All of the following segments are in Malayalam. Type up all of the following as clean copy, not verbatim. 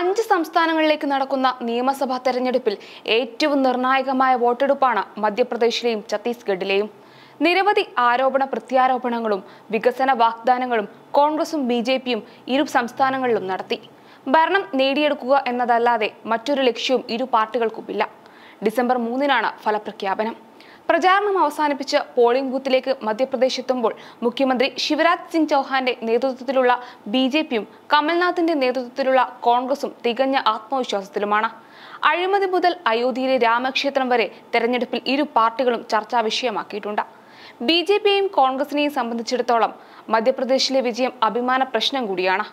5 സംസ്ഥാനങ്ങളിലേക്ക് നടക്കുന്ന നിയമസഭാ തെരഞ്ഞെടുപ്പിൽ ഏറ്റവും നിർണായകമായ വോട്ടെടുപ്പാണ് മധ്യപ്രദേശിലെയും ഛത്തീസ്ഗഡിലെയും. നിരവധി ആരോപണ പ്രത്യാരോപണങ്ങളും വികസന വാഗ്ദാനങ്ങളും കോൺഗ്രസും ബിജെപിയും ഇരു സംസ്ഥാനങ്ങളിലും നടത്തി. ഭരണം നേടിയെടുക്കുക എന്നതല്ലാതെ മറ്റൊരു ലക്ഷ്യവും ഇരു പാർട്ടികൾക്കുമില്ല. ഡിസംബർ 3-നാണ് ഫലപ്രഖ്യാപനം. പ്രചാരണം അവസാനിപ്പിച്ച് പോളിംഗ് ബൂത്തിലേക്ക് മധ്യപ്രദേശ് എത്തുമ്പോൾ മുഖ്യമന്ത്രി ശിവരാജ് സിംഗ് ചൗഹാന്റെ നേതൃത്വത്തിലുള്ള ബിജെപിയും കമൽനാഥിന്റെ നേതൃത്വത്തിലുള്ള കോൺഗ്രസും തികഞ്ഞ ആത്മവിശ്വാസത്തിലുമാണ്. അഴിമതി മുതൽ അയോധ്യയിലെ രാമക്ഷേത്രം വരെ തെരഞ്ഞെടുപ്പിൽ ഇരു പാർട്ടികളും ചർച്ചാ വിഷയമാക്കിയിട്ടുണ്ട്. ബിജെപിയെയും കോൺഗ്രസിനെയും സംബന്ധിച്ചിടത്തോളം മധ്യപ്രദേശിലെ വിജയം അഭിമാന പ്രശ്നം കൂടിയാണ്.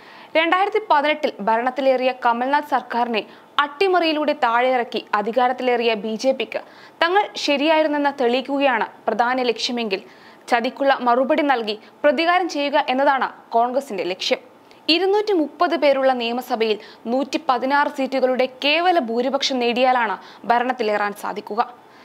2018-ൽ ഭരണത്തിലേറിയ കമൽനാഥ് സർക്കാരിനെ അട്ടിമറിയിലൂടെ താഴെയിറക്കി അധികാരത്തിലേറിയ ബിജെപിക്ക് തങ്ങൾ ശരിയായിരുന്നെന്ന് തെളിയിക്കുകയാണ് പ്രധാന ലക്ഷ്യമെങ്കിൽ ചതിക്കുള്ള മറുപടി നൽകി പ്രതികാരം ചെയ്യുക എന്നതാണ് കോൺഗ്രസിന്റെ ലക്ഷ്യം. 230 പേരുള്ള നിയമസഭയിൽ 116 സീറ്റുകളുടെ കേവല ഭൂരിപക്ഷം നേടിയാലാണ് ഭരണത്തിലേറാൻ സാധിക്കുക.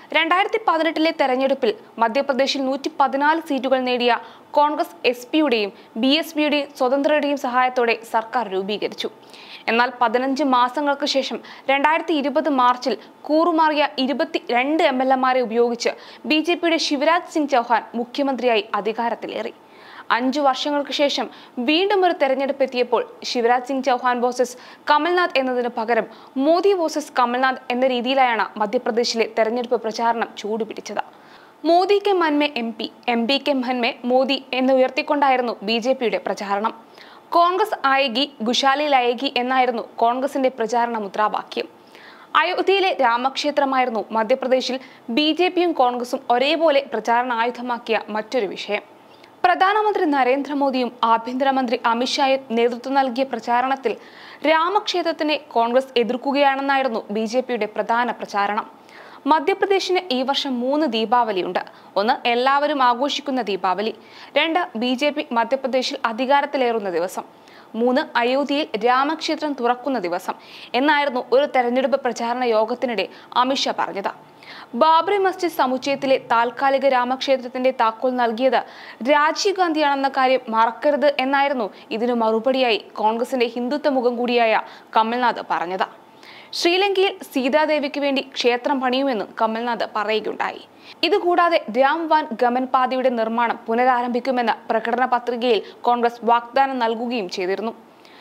2018-ലെ തെരഞ്ഞെടുപ്പിൽ മധ്യപ്രദേശിൽ 114 സീറ്റുകൾ നേടിയ കോൺഗ്രസ് എസ്-പിയുടെയും ബി-എസ്-പിയുടെയും സ്വതന്ത്രരുടെയും സഹായത്തോടെ സർക്കാർ രൂപീകരിച്ചു. എന്നാൽ 15 മാസങ്ങൾക്ക് ശേഷം 2020 മാർച്ചിൽ കൂറുമാറിയ 22 എംഎൽഎമാരെ ഉപയോഗിച്ച് ബിജെപിയുടെ ശിവരാജ് സിംഗ് ചൗഹാൻ മുഖ്യമന്ത്രിയായി അധികാരത്തിലേറി. 5 വർഷങ്ങൾക്ക് ശേഷം വീണ്ടും ഒരു തെരഞ്ഞെടുപ്പ് എത്തിയപ്പോൾ ശിവരാജ് സിംഗ് ചൗഹാൻ വേഴ്സസ് കമൽനാഥ് എന്നതിന് പകരം മോദി വേഴ്സസ് കമൽനാഥ് എന്ന രീതിയിലായാണ് മധ്യപ്രദേശിലെ തെരഞ്ഞെടുപ്പ് പ്രചാരണം ചൂടുപിടിച്ചത്. മോദി കെ മൻമേ എം പി കെ മൻമേ മോദി എന്ന് ഉയർത്തിക്കൊണ്ടായിരുന്നു ബിജെപിയുടെ പ്രചാരണം. കോൺഗ്രസ് ആയേഗി ഖുശാലി ലായേഗി എന്നായിരുന്നു കോൺഗ്രസിന്റെ പ്രചാരണ മുദ്രാവാക്യം. അയോധ്യയിലെ രാമക്ഷേത്രമായിരുന്നു മധ്യപ്രദേശിൽ ബിജെപിയും കോൺഗ്രസും ഒരേപോലെ പ്രചാരണ ആയുധമാക്കിയ മറ്റൊരു വിഷയം. പ്രധാനമന്ത്രി നരേന്ദ്രമോദിയും ആഭ്യന്തരമന്ത്രി അമിത്ഷായും നേതൃത്വം നൽകിയ പ്രചാരണത്തിൽ രാമക്ഷേത്രത്തിനെ കോൺഗ്രസ് എതിർക്കുകയാണെന്നായിരുന്നു ബിജെപിയുടെ പ്രധാന പ്രചാരണം. മധ്യപ്രദേശിന് ഈ വർഷം 3 ദീപാവലിയുണ്ട്. 1 എല്ലാവരും ആഘോഷിക്കുന്ന ദീപാവലി, 2 ബിജെപി മധ്യപ്രദേശിൽ അധികാരത്തിലേറുന്ന ദിവസം, 3 അയോധ്യയിൽ രാമക്ഷേത്രം തുറക്കുന്ന ദിവസം എന്നായിരുന്നു ഒരു തെരഞ്ഞെടുപ്പ് പ്രചാരണ യോഗത്തിനിടെ അമിത്ഷാ പറഞ്ഞത്. ബാബറി മസ്ജിദ് സമുച്ചയത്തിലെ താൽക്കാലിക രാമക്ഷേത്രത്തിന്റെ താക്കോൽ നൽകിയത് രാജീവ് ഗാന്ധിയാണെന്ന കാര്യം മറക്കരുത് എന്നായിരുന്നു ഇതിനു മറുപടിയായി കോൺഗ്രസിന്റെ ഹിന്ദുത്വ മുഖം കൂടിയായ കമൽനാഥ് പറഞ്ഞത്. ശ്രീലങ്കയിൽ സീതാദേവിക്ക് വേണ്ടി ക്ഷേത്രം പണിയുമെന്നും കമൽനാഥ് പറയുകയുണ്ടായി. ഇതുകൂടാതെ രാം വൻ ഗമൻ പാതയുടെ നിർമ്മാണം പുനരാരംഭിക്കുമെന്ന് പ്രകടന പത്രികയിൽ കോൺഗ്രസ് വാഗ്ദാനം നൽകുകയും ചെയ്തിരുന്നു.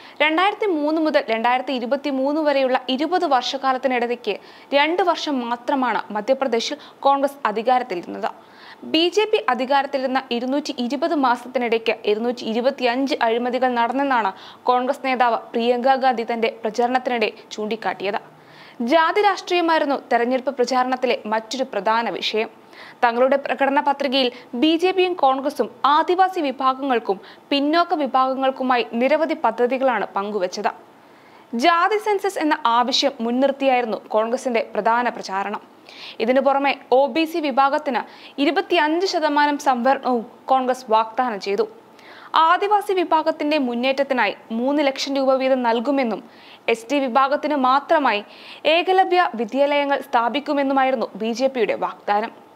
2003 മുതൽ 2023 വരെയുള്ള 20 വർഷക്കാലത്തിനിടയ്ക്ക് 2 വർഷം മാത്രമാണ് മധ്യപ്രദേശിൽ കോൺഗ്രസ് അധികാരത്തിലിരുന്നത്. ബിജെപി അധികാരത്തിലിരുന്ന 220 മാസത്തിനിടയ്ക്ക് 225 അഴിമതികൾ നടന്നെന്നാണ് കോൺഗ്രസ് നേതാവ് പ്രിയങ്ക ഗാന്ധി തന്റെ പ്രചരണത്തിനിടെ ചൂണ്ടിക്കാട്ടിയത്. ജാതി രാഷ്ട്രീയമായിരുന്നു തെരഞ്ഞെടുപ്പ് പ്രചാരണത്തിലെ മറ്റൊരു പ്രധാന വിഷയം. തങ്ങളുടെ പ്രകടന പത്രികയിൽ ബിജെപിയും കോൺഗ്രസും ആദിവാസി വിഭാഗങ്ങൾക്കും പിന്നോക്ക വിഭാഗങ്ങൾക്കുമായി നിരവധി പദ്ധതികളാണ് പങ്കുവച്ചത്. ജാതി സെൻസസ് എന്ന ആവശ്യം മുൻനിർത്തിയായിരുന്നു കോൺഗ്രസിന്റെ പ്രധാന പ്രചാരണം. ഇതിനു പുറമെ OBC വിഭാഗത്തിന് 25% സംവരണവും കോൺഗ്രസ് വാഗ്ദാനം ചെയ്തു. ആദിവാസി വിഭാഗത്തിന്റെ മുന്നേറ്റത്തിനായി 3 ലക്ഷം രൂപ വീതം നൽകുമെന്നും ST വിഭാഗത്തിന് മാത്രമായി ഏകലവ്യ വിദ്യാലയങ്ങൾ സ്ഥാപിക്കുമെന്നുമായിരുന്നു ബിജെപിയുടെ വാഗ്ദാനം.